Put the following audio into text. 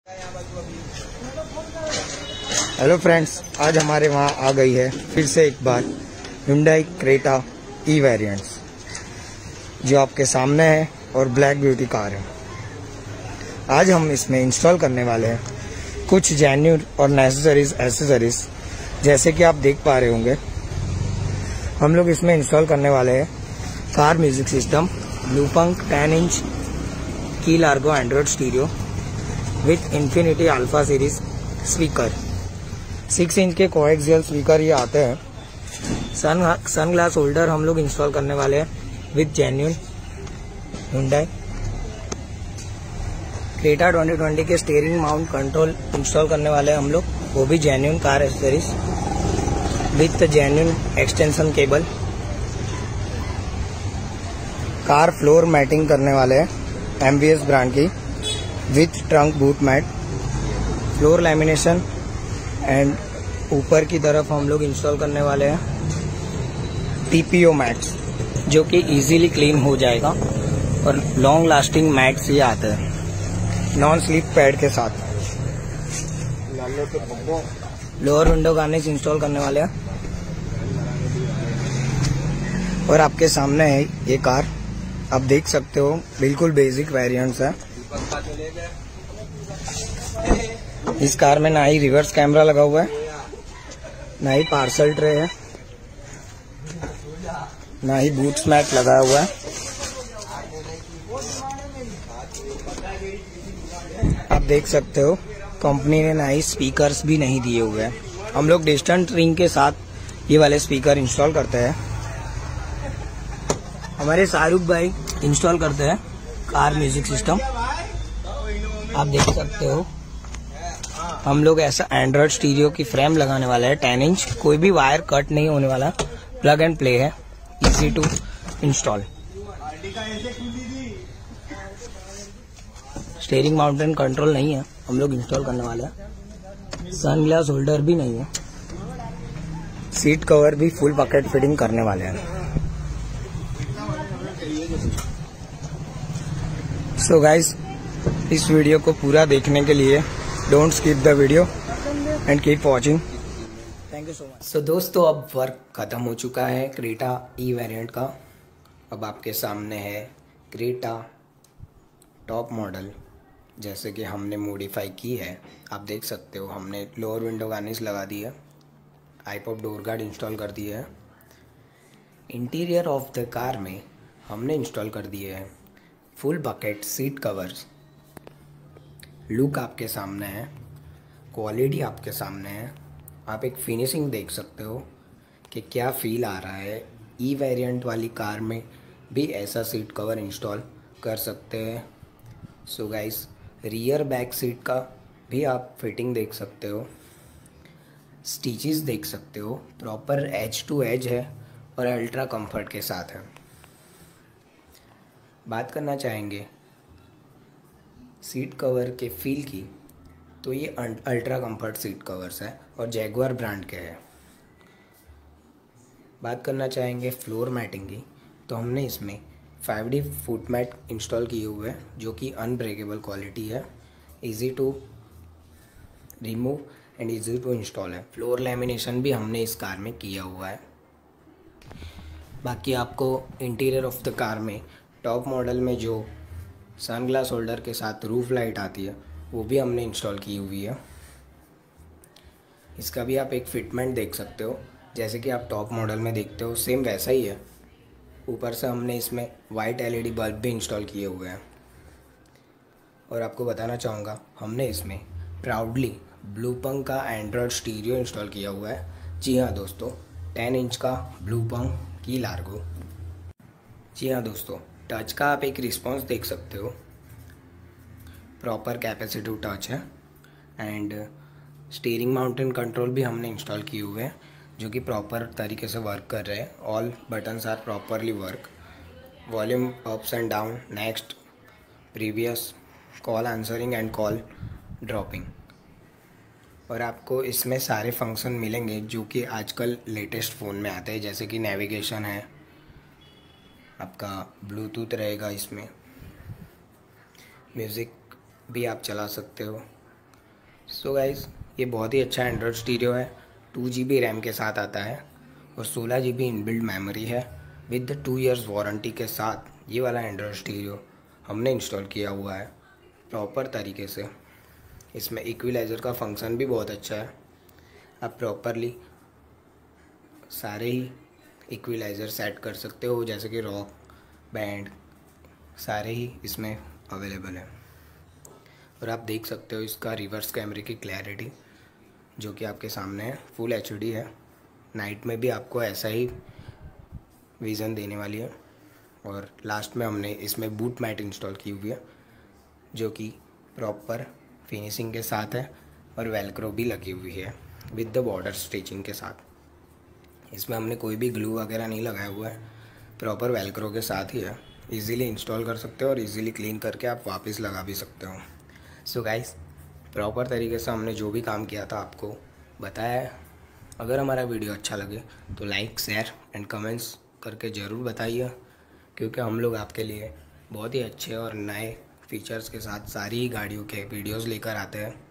Hello friends, आज हमारे वहाँ आ गई है फिर से एक बार Hyundai क्रेटा ई वेरिएंट्स, जो आपके सामने है और ब्लैक ब्यूटी कार है। आज हम इसमें इंस्टॉल करने वाले हैं कुछ जेन्युइन और नेसेसरीज एसेसरीज। जैसे कि आप देख पा रहे होंगे, हम लोग इसमें इंस्टॉल करने वाले हैं car music system, Blaupunkt 10 inch की Largo Android stereo with Infinity Alpha series speaker, 6 inch के कोएक्सियल स्पीकर ये आते हैं। सन ग्लास होल्डर हम लोग इंस्टॉल करने वाले हैं विथ जेन्युइन Hyundai क्रेटा 2020 के स्टीयरिंग माउंट कंट्रोल इंस्टॉल करने वाले हैं हम लोग, वो भी genuine car accessories with genuine extension cable. Car floor matting करने वाले हैं MVS ब्रांड की with trunk boot mat, floor lamination and ऊपर की तरफ हम लोग इंस्टॉल करने वाले हैं TPO मैट्स, जो कि इजीली क्लीन हो जाएगा और लॉन्ग लास्टिंग मैट्स ये आते हैं नॉन स्लिप पैड के साथ। लोअर विंडो गार्निश इंस्टॉल करने वाले हैं और आपके सामने है ये कार, आप देख सकते हो बिल्कुल बेसिक वेरिएंट्स है। इस कार में ना ही रिवर्स कैमरा लगा हुआ है, ना ही पार्सल ट्रे है, ना ही बूट्स मैट लगा हुआ है। आप देख सकते हो कंपनी ने ना ही स्पीकर्स भी नहीं दिए हुए हैं। हम लोग डिस्टेंट रिंग के साथ ये वाले स्पीकर इंस्टॉल करते हैं। हमारे शाहरुख भाई इंस्टॉल करते हैं कार म्यूजिक सिस्टम, आप देख सकते हो। हम लोग ऐसा एंड्रॉयड स्टीरियो की फ्रेम लगाने वाला है 10 इंच, कोई भी वायर कट नहीं होने वाला, प्लग एंड प्ले है, easy to install. Steering mountain control नहीं है, हम लोग इंस्टॉल करने वाले हैं। सन ग्लास होल्डर भी नहीं है, सीट कवर भी फुल बकेट फिटिंग करने वाले हैं। सो गाइस, इस वीडियो को पूरा देखने के लिए don't skip the video and keep watching. Thank you so much. So दोस्तों, अब वर्क खत्म हो चुका है क्रेटा ई वेरिएंट का। अब आपके सामने है क्रेटा टॉप मॉडल, जैसे कि हमने मॉडिफाई की है। आप देख सकते हो, हमने लोअर विंडो गार्निश लगा दी है, iPop डोर गार्ड इंस्टॉल कर दिए है। इंटीरियर ऑफ द कार में हमने इंस्टॉल कर दिए हैं full bucket seat covers. Look आपके सामने है, क्वालिटी आपके सामने है। आप एक फिनिशिंग देख सकते हो कि क्या फील आ रहा है। ई वेरिएंट वाली कार में भी ऐसा सीट कवर इंस्टॉल कर सकते हैं। So guys, rear back seat का भी आप फिटिंग देख सकते हो, स्टिचेस देख सकते हो, प्रॉपर एज टू एज है और अल्ट्रा कंफर्ट के साथ है। बात करना चाहेंगे सीट कवर के फील की, तो ये अल्ट्रा कंफर्ट सीट कवर्स है और जैगुआर ब्रांड के हैं। बात करना चाहेंगे फ्लोर मैटिंग की, तो हमने इसमें 5D फुट मैट इंस्टॉल किए हुए हैं, जो कि अनब्रेकेबल क्वालिटी है, easy to remove and easy to install है। फ्लोर लैमिनेशन भी हमने इस कार में किया हुआ है। बाकी आपको इंटीरियर ऑफ द कार में टॉप मॉडल में जो सन ग्लास होल्डर के साथ रूफ लाइट आती है, वो भी हमने इंस्टॉल की हुई है। इसका भी आप एक फिटमेंट देख सकते हो, जैसे कि आप टॉप मॉडल में देखते हो, सेम वैसा ही है। ऊपर से हमने इसमें वाइट LED बल्ब भी इंस्टॉल किए हुए हैं। और आपको बताना चाहूँगा, हमने इसमें प्राउडली ब्लूपंक का एंड्रॉयड स्टीरियो इंस्टॉल किया हुआ है। जी हाँ दोस्तों, 10 इंच का ब्लूपंक की लार्गो। जी हाँ दोस्तों, टच का आप एक रिस्पॉन्स देख सकते हो, प्रॉपर कैपेसिटिव टच है। एंड स्टीयरिंग माउंटेन कंट्रोल भी हमने इंस्टॉल किए हुए हैं, जो कि प्रॉपर तरीके से वर्क कर रहे हैं। All buttons are properly work. Volume ups and down, next, previous, call answering and call dropping. और आपको इसमें सारे फंक्शन मिलेंगे जो कि आजकल लेटेस्ट फ़ोन में आते हैं, जैसे कि नेविगेशन है, आपका ब्लूटूथ रहेगा, इसमें म्यूज़िक भी आप चला सकते हो, सो गाइस, ये बहुत ही अच्छा एंड्रॉयड स्टीरियो है। 2 GB रैम के साथ आता है और 16 GB इनबिल्ट मेमोरी है। विद 2 इयर्स वारंटी के साथ ये वाला एंड्रॉयड स्टीरियो हमने इंस्टॉल किया हुआ है प्रॉपर तरीके से। इसमें इक्विलाइज़र का फंक्शन भी बहुत अच्छा है। आप प्रॉपरली सारे ही इक्विलाइज़र सेट कर सकते हो, जैसे कि रॉक, बैंड, सारे ही इसमें अवेलेबल है। और आप देख सकते हो इसका रिवर्स कैमरे की क्लैरिटी, जो कि आपके सामने है। फुल HD है। नाइट में भी आपको ऐसा ही विज़न देने वाली है। और लास्ट में हमने इसमें बूट मैट इंस्टॉल की हुई है, जो कि प्रॉपर फिनिशिंग के साथ है और वेलक्रो भी लगी हुई है विद द बॉर्डर स्टिचिंग के साथ। इसमें हमने कोई भी ग्लू वगैरह नहीं लगाया हुआ है, प्रॉपर वेलक्रो के साथ ही है। इजीली इंस्टॉल कर सकते हो और इजीली क्लीन करके आप वापस लगा भी सकते हो। सो गाइस, प्रॉपर तरीके से हमने जो भी काम किया था आपको बताया है। अगर हमारा वीडियो अच्छा लगे तो लाइक, शेयर एंड कमेंट्स करके ज़रूर बताइए, क्योंकि हम लोग आपके लिए बहुत ही अच्छे और नए फीचर्स के साथ सारी गाड़ियों के वीडियोस लेकर आते हैं।